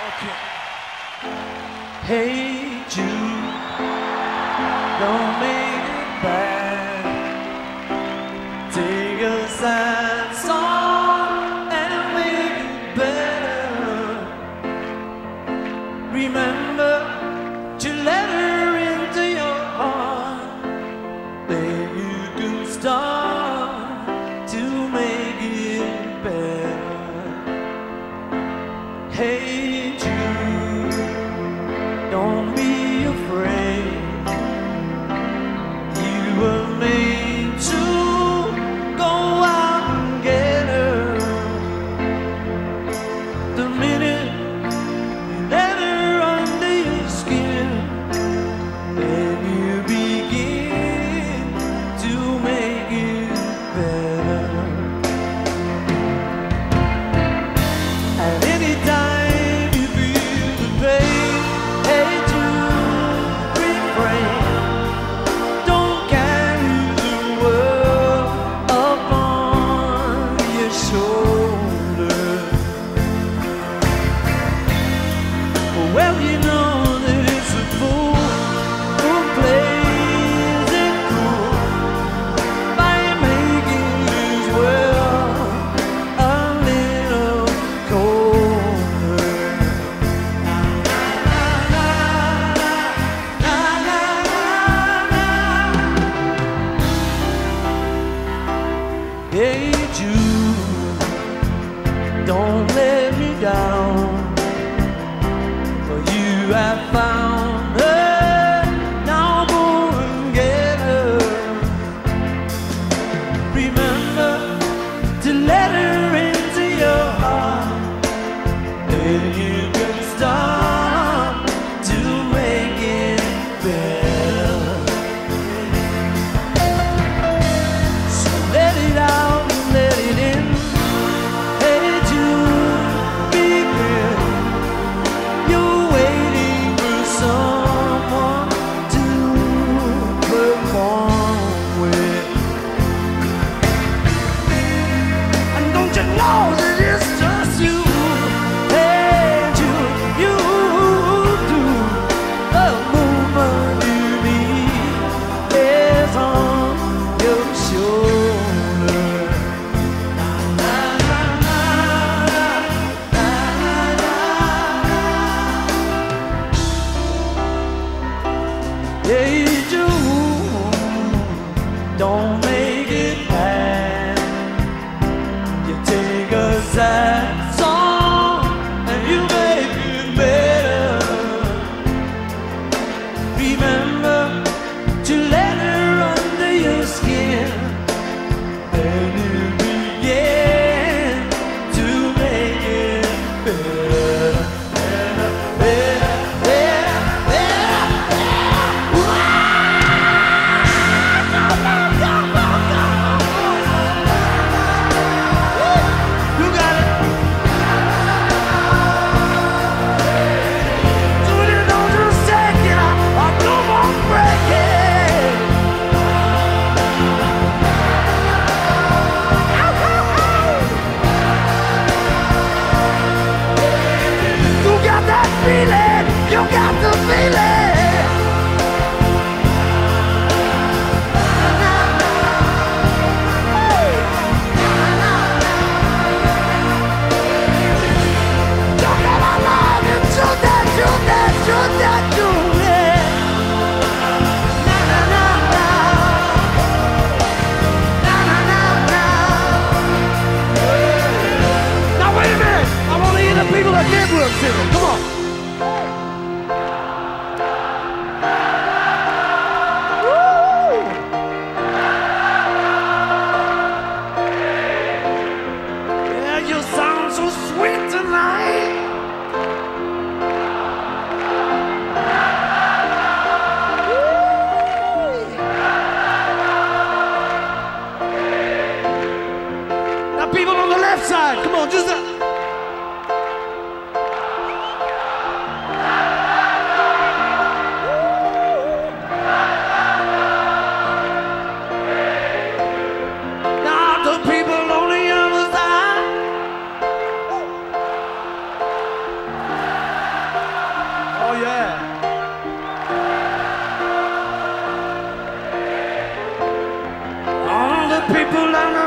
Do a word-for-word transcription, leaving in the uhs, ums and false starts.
Okay. Hey Jude, don't make it bad. Take a sad song and make it better. Remember to let her into your heart. Then you can start to make it better. Hey Jude, don't be afraid. You were made to go out and get her. The minute you let her under your skin, then you begin to make it better. And anytime you feel the pain, hey Jude, refrain. Don't carry the world upon your shoulders. Well, you know that it's a fool who plays it cool by making his world a little colder. Hey Jude, don't let me down, for you have found her. Now go and get her. Remember to let her into your heart. Then you can start to make it better. So let it out and let it in. Hey Jude, begin. You're waiting for someone to perform with. And don't you know that it's just you? Hey Jude, you do the movement you need is on your shoulder. Hey Jude, don't make it bad. You take a sad song and you make it better. Remember to let her under your skin. Then you begin to make it better. Better, better, better, better. You got it. So you don't just take it out, or come on, break it. You got that feeling. You got the feeling. Don't get along and do that, do that, do that, do it. Na na na na. Na na na na. Now wait a minute. I want to hear the people at Knebworth singing. Come on. Woo! Yeah, you sound so sweet tonight. Woo! Now people on the left side, come on, just a... people and